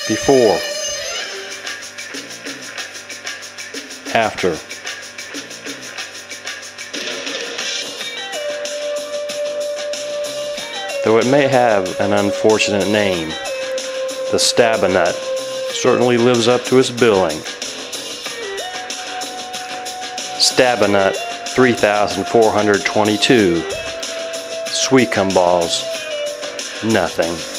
Before, after. Though it may have an unfortunate name, the stabinut certainly lives up to its billing. Stabinut 3422. Sweetcum balls, nothing.